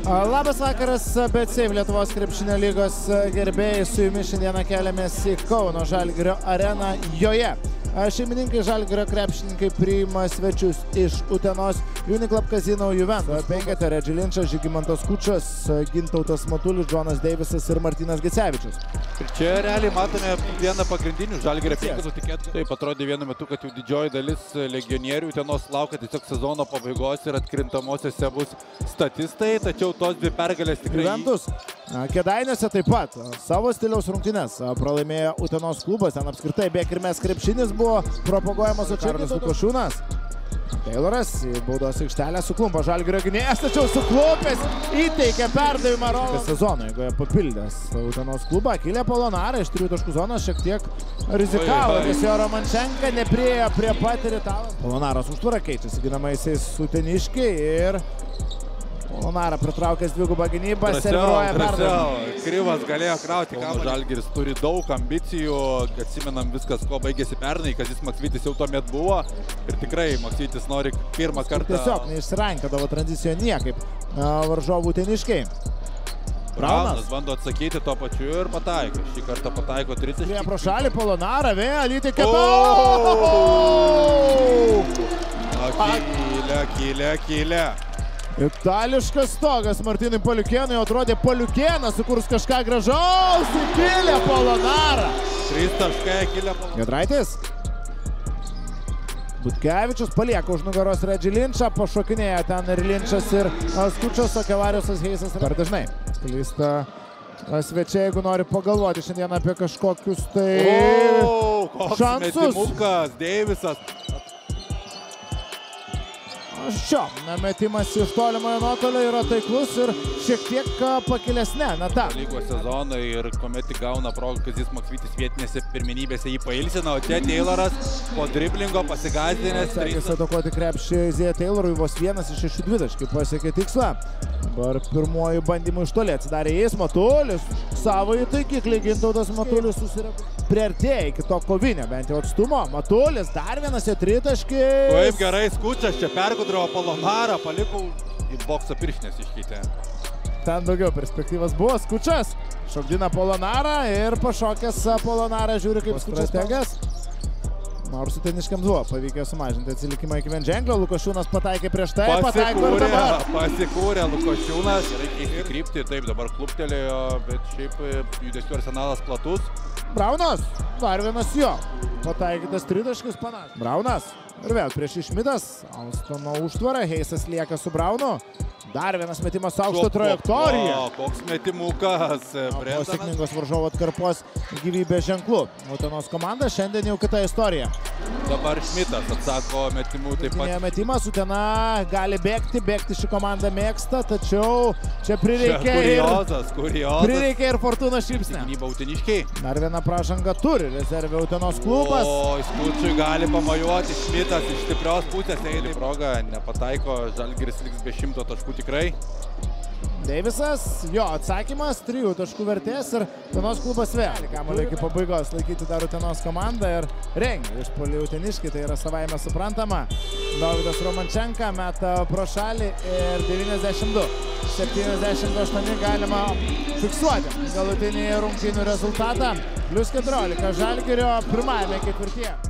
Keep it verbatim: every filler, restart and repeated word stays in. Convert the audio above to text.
Labas vakaras, bet Save Lietuvos krepšinio lygos gerbėjai, su jumis šiandieną keliamės į Kauno Žalgirio areną. Joje šeimininkai Žalgirio krepšininkai priima svečius iš Utenos Uniclub Casino Juventus. Penkete Redži Linčas, Žygimantas Kučas, Gintautas Matulis, Džonas Deivisas ir Martynas Gecevičius. Ir čia realiai matome vieną pagrindinių Žalgirio penketų tikėtų. Taip atrodė vienu metu, kad jau didžioji dalis legionierių Utenos laukia tiesiog sezono pabaigos ir atkrintamosiose bus statistai, tačiau tos dvi pergalės tikrai... Juventus Kėdainiuose taip pat savo stiliaus rungtynes pralaimėjo Utenos klubas, ten apskritai bėkirmės krepšinis buvo propaguojamas Karlis Lukošiūnas. Tayloras į baudos aikštelę suklumpa Žalgirio gynėjas, tačiau suklupęs įteikė perdavimą Rolas. Sezono eigoje papildęs Utenos klubą, Kilė Polonara iš trijų taškų zonos šiek tiek rizikavo, nes jo Romančenka nepriėjo prie pat ir italą. Polonaras užtvarą keičiasi ginamaisiais uteniškiai ir Polonara pritraukęs dvigubą gynybą, serviruoja perdavimą. Krivas galėjo krauti kamuolį. Žalgiris turi daug ambicijų, atsimenam viskas, ko baigėsi pernai, Kazys Maksvytis jau tuomet buvo ir tikrai Maksvytis nori pirmą kartą... Tiesiog neišsirankiodavo tranzicijoje niekaip varžovų uteniškiai. Braunas bando atsakyti tuo pačiu ir pataiko. Šį kartą pataiko trisdešimt. Prie pro šalį Polonara, vėl įteikė Kilė, kilė, kilė. Itališkas stogas Martynui Paliukėnui, atrodė Paliukėnas sukurs kažką gražaus, Kilė Polonara. Trys taškai, Kilė Polonara. Giedraitis. Butkevičius palieka už nugaros Redži Linčą, pašokinėja ten ir Linčas ir Skučas, o Kevariusas Heisas per dažnai. Klysta svečiai, jeigu nori pagalvoti šiandien apie kažkokius tai o, koks šansus. Metimukas, Deivisas. Šio metimas iš tolimojo nuotolio yra taiklus ir šiek tiek pakilesnė nata. Lygos sezonai ir kuomet gauna progą, Kazys Maksvytis vietinėse pirmenybėse jį pailsina, o čia Tayloras po driblingo pasigazdinės. Sekėsi atakuoti krepšį Zėja Taylorui, vos vienas iš šešių dvitaškių pasiekė tikslą. Dabar pirmuoju bandymu iš toli atsidarė jais, Matulis savo į taikiklį, Gintautas Matulis susireagavo. Priartėja iki to kovinio, bent jau atstumo. Matulis, dar vienas į tritaškis. Kaip gerai Skučas čia pergudravo Polonarą, palikau į boksą pirštinės iškeitė. Ten daugiau perspektyvas buvo. Skučas šokdina Polonarą ir pašokęs Polonarą žiūri kaip strategas. Nors uteniškiams buvo pavykę sumažinti atsilikimą iki vienženklio. Lukošiūnas pataikė prieš tai, pataiko ir dabar. Pasikūrė Lukošiūnas. Reikia įkrypti, taip dabar kluptelėjo, bet šiaip judesių arsenalas platus. Braunas, dar vienas jo. Pataikytas tritaškis panašiai. Braunas ir vėl prieš Išmitas. Alstono užtvara, Heisas lieka su Braunu. Dar vienas metimas aukšto trajektoriją. Koks metimukas. Po sėkmingos varžovo atkarpos gyvybės ženklų. Utenos komanda šiandien jau kita istorija. Dabar Šmitas atsako metimų taip pat. Metimas, Utena gali bėgti, bėgti ši komanda mėgsta, tačiau čia prireikia ir... Kuriozas, kuriozas. Prireikia ir Fortūna šypsnė. Gynyba uteniškiai. Dar viena pražanga turi rezervė Utenos klubas. O, Skučiui gali pamojuoti, Šmitas iš stiprios pusės eina į progą, nepataiko, Žalgiris liks be šimto taškų tikrai. Deivisas, jo atsakymas, trijų taškų vertės ir Utenos klubas vėl. Kamuolį iki pabaigos laikyti dar Utenos komandą ir rengia išpuolį uteniškiai, tai yra savaime suprantama. Dovydas Romančenka meta pro šalį ir devyniasdešimt du septyniasdešimt aštuoni galima fiksuoti galutinį rungtynių rezultatą. Plius keturiolika Žalgirio pirmajame ketvirtyje.